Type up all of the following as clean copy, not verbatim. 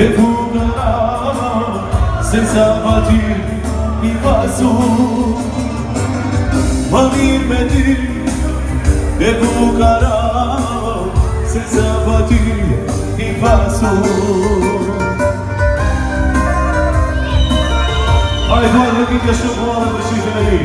e fuggerà senza batir il vaso. Ma mi vedi e fuggerà senza batir il vaso. Hai guarda che ti asciugo la decisione lì.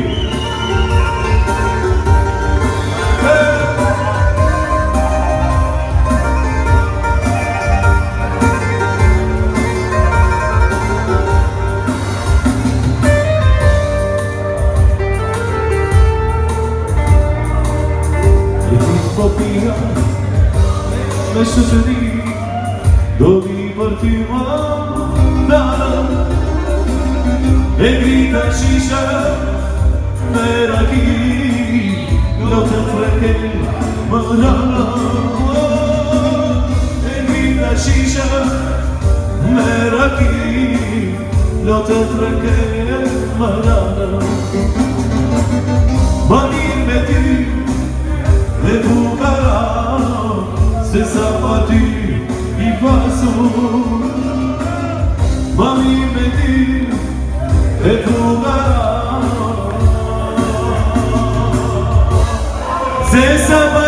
Messo lì dove partiva e grida shisha mera chi lo te frega manana e grida shisha mera chi lo te frega manana ma dimmi e bucarà senza batir il vaso. Ma mi vedi e bucarà senza batir